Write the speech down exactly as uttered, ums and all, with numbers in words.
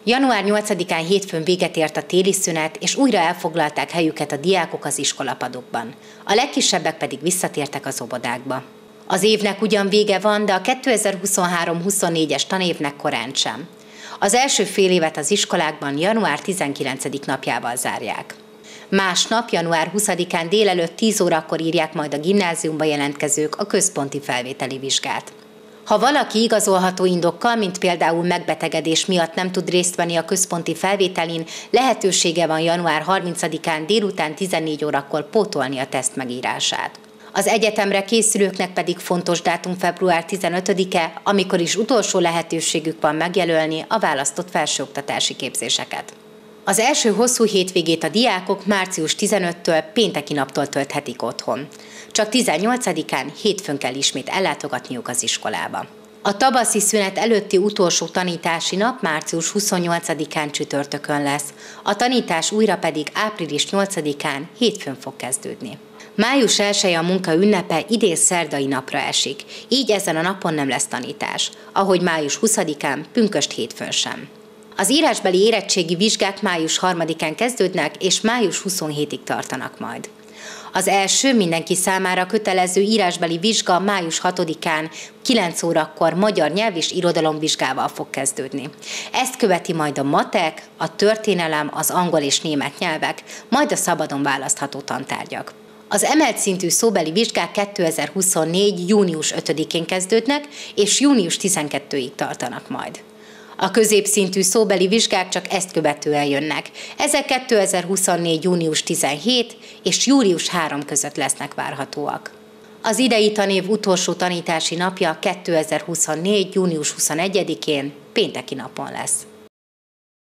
január nyolcadikán hétfőn véget ért a téli szünet, és újra elfoglalták helyüket a diákok az iskolapadokban. A legkisebbek pedig visszatértek az óvodákba. Az évnek ugyan vége van, de a kétezer-huszonhárom huszonnégyes tanévnek korán sem. Az első fél évet az iskolákban január tizenkilencedik napjával zárják. Másnap, január huszadikán délelőtt tíz órakor írják majd a gimnáziumba jelentkezők a központi felvételi vizsgát. Ha valaki igazolható indokkal, mint például megbetegedés miatt nem tud részt venni a központi felvételin, lehetősége van január harmincadikán délután tizennégy órakor pótolni a teszt megírását. Az egyetemre készülőknek pedig fontos dátum február tizenötödike, amikor is utolsó lehetőségük van megjelölni a választott felsőoktatási képzéseket. Az első hosszú hétvégét a diákok március tizenötödikétől pénteki naptól tölthetik otthon. Csak tizennyolcadikán hétfőn kell ismét ellátogatniuk az iskolába. A tavaszi szünet előtti utolsó tanítási nap március huszonnyolcadikán csütörtökön lesz, a tanítás újra pedig április nyolcadikán hétfőn fog kezdődni. május elseje a munka ünnepe idén szerdai napra esik, így ezen a napon nem lesz tanítás, ahogy május huszadikán pünkösd hétfőn sem. Az írásbeli érettségi vizsgák május harmadikán kezdődnek, és május huszonhetedikéig tartanak majd. Az első mindenki számára kötelező írásbeli vizsga május hatodikán kilenc órakor magyar nyelv és irodalomvizsgával fog kezdődni. Ezt követi majd a matek, a történelem, az angol és német nyelvek, majd a szabadon választható tantárgyak. Az emelt szintű szóbeli vizsgák kétezer-huszonnégy június ötödikén kezdődnek, és június tizenkettedikéig tartanak majd. A középszintű szóbeli vizsgák csak ezt követően jönnek. Ezek kétezer-huszonnégy június tizenhetedike és július harmadika között lesznek várhatóak. Az idei tanév utolsó tanítási napja kétezer-huszonnégy június huszonegyedikén pénteki napon lesz.